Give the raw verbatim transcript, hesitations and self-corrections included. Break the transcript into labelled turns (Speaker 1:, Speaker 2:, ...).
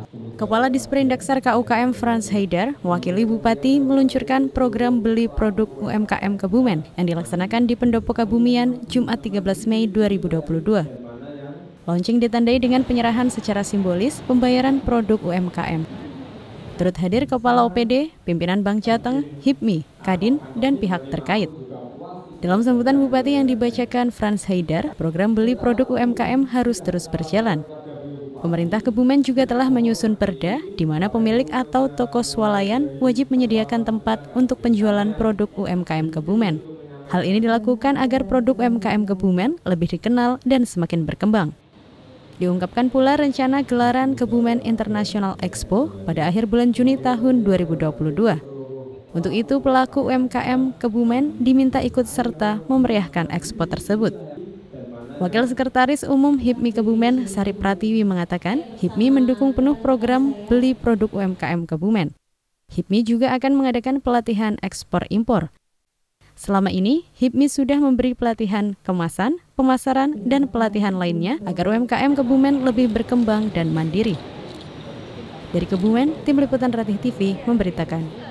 Speaker 1: Kepala Disperindaksar K U K M Frans Haidar mewakili Bupati meluncurkan program beli produk U M K M Kebumen yang dilaksanakan di Pendopo Kebumian Jumat tiga belas Mei dua ribu dua puluh dua. Launching ditandai dengan penyerahan secara simbolis pembayaran produk U M K M. Turut hadir Kepala O P D, pimpinan Bank Jateng, Hipmi, Kadin, dan pihak terkait. Dalam sambutan Bupati yang dibacakan Frans Haidar, program beli produk U M K M harus terus berjalan. Pemerintah Kebumen juga telah menyusun perda di mana pemilik atau toko swalayan wajib menyediakan tempat untuk penjualan produk U M K M Kebumen. Hal ini dilakukan agar produk U M K M Kebumen lebih dikenal dan semakin berkembang. Diungkapkan pula rencana gelaran Kebumen International Expo pada akhir bulan Juni tahun dua ribu dua puluh dua. Untuk itu, pelaku U M K M Kebumen diminta ikut serta memeriahkan ekspo tersebut. Wakil Sekretaris Umum Hipmi Kebumen, Sari Pratiwi mengatakan, Hipmi mendukung penuh program beli produk U M K M Kebumen. Hipmi juga akan mengadakan pelatihan ekspor-impor. Selama ini, Hipmi sudah memberi pelatihan kemasan, pemasaran, dan pelatihan lainnya agar U M K M Kebumen lebih berkembang dan mandiri. Dari Kebumen, Tim Liputan Ratih T V memberitakan.